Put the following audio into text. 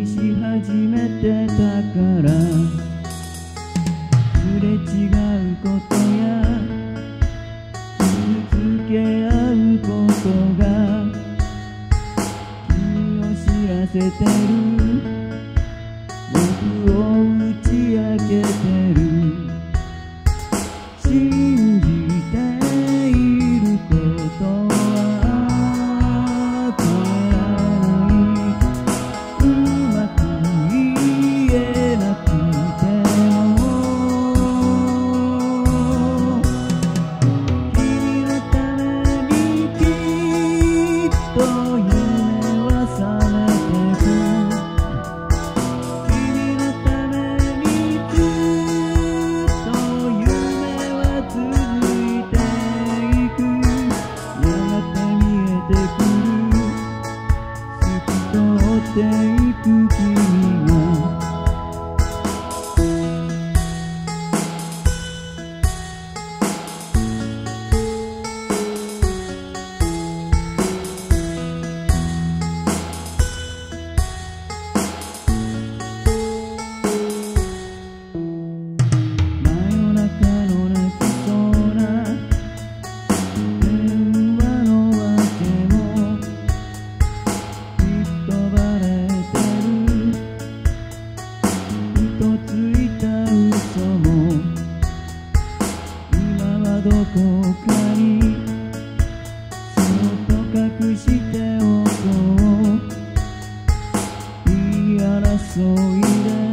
し始めてたからすれ違うことや傷つけ合うことが君を知らせてる僕を打ち明けてる信じていることは変えられないうまく言えなくても君のためにきっと夢は覚めてく君のためにずっと夢は続いていくやがて見えてくる透き通っていく君がどこかにそっと隠しておこう言い争いで